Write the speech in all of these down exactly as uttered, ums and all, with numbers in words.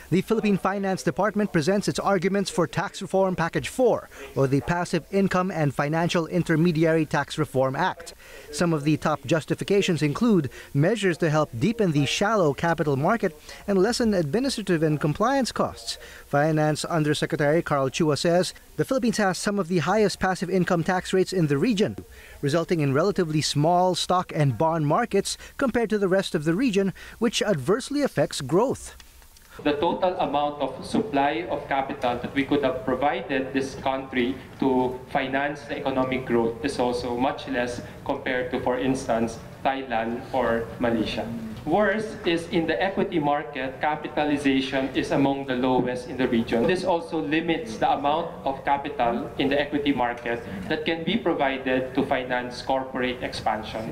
The Philippine Finance Department presents its arguments for Tax Reform Package four, or the Passive Income and Financial Intermediary Tax Reform Act. Some of the top justifications include measures to help deepen the shallow capital market and lessen administrative and compliance costs. Finance Undersecretary Carl Chua says the Philippines has some of the highest passive income tax rates in the region, resulting in relatively small stock and bond markets compared to the rest of the region, which adversely affects growth. The total amount of supply of capital that we could have provided this country to finance the economic growth is also much less compared to, for instance, Thailand or Malaysia. Worse is in the equity market, capitalization is among the lowest in the region. This also limits the amount of capital in the equity market that can be provided to finance corporate expansion.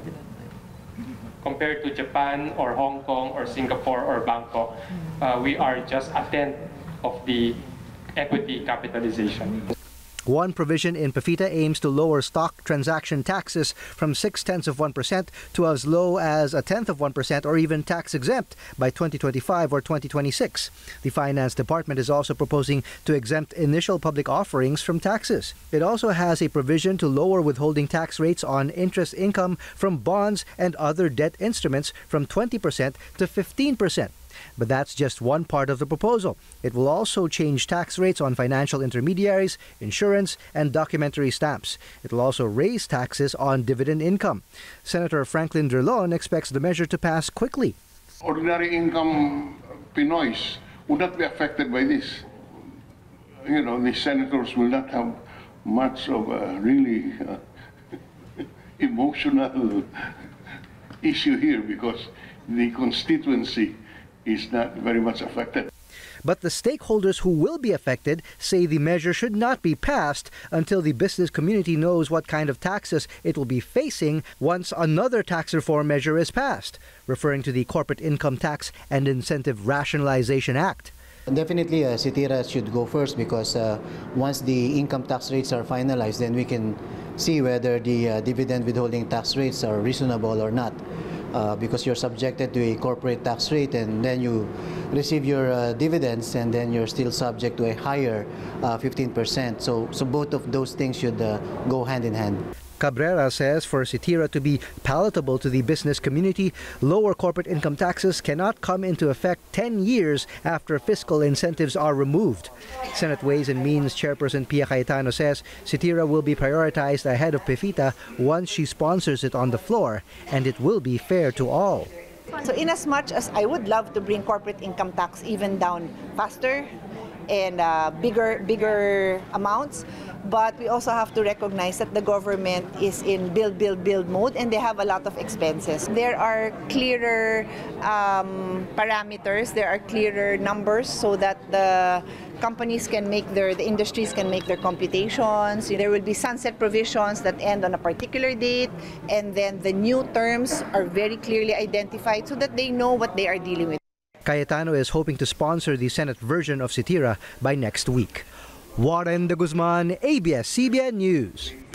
Compared to Japan or Hong Kong or Singapore or Bangkok, uh, we are just a tenth of the equity capitalization. One provision in PAFITA aims to lower stock transaction taxes from six tenths of one percent to as low as a tenth of one percent or even tax exempt by twenty twenty-five or twenty twenty-six. The Finance Department is also proposing to exempt initial public offerings from taxes. It also has a provision to lower withholding tax rates on interest income from bonds and other debt instruments from twenty percent to fifteen percent. But that's just one part of the proposal. It will also change tax rates on financial intermediaries, insurance, and documentary stamps. It will also raise taxes on dividend income. Senator Franklin Drilon expects the measure to pass quickly. Ordinary income Pinoys would not be affected by this. You know, the senators will not have much of a really uh, emotional issue here because the constituency is not very much affected. But the stakeholders who will be affected say the measure should not be passed until the business community knows what kind of taxes it will be facing once another tax reform measure is passed, referring to the Corporate Income Tax and Incentive Rationalization Act. Definitely, uh, Sitira should go first because uh, once the income tax rates are finalized, then we can see whether the uh, dividend withholding tax rates are reasonable or not. Uh, because you're subjected to a corporate tax rate and then you receive your uh, dividends and then you're still subject to a higher uh, fifteen percent. So, so both of those things should uh, go hand in hand. Cabrera says for Sitira to be palatable to the business community, lower corporate income taxes cannot come into effect ten years after fiscal incentives are removed. Senate Ways and Means Chairperson Pia Cayetano says Sitira will be prioritized ahead of PAFITA once she sponsors it on the floor, and it will be fair to all. So in as much as I would love to bring corporate income tax even down faster and uh, bigger, bigger amounts, but we also have to recognize that the government is in build, build, build mode and they have a lot of expenses. There are clearer um, parameters, there are clearer numbers so that the companies can make their, the industries can make their computations. There will be sunset provisions that end on a particular date, and then the new terms are very clearly identified so that they know what they are dealing with. Cayetano is hoping to sponsor the Senate version of Sitira by next week. Warren de Guzman, A B S C B N News.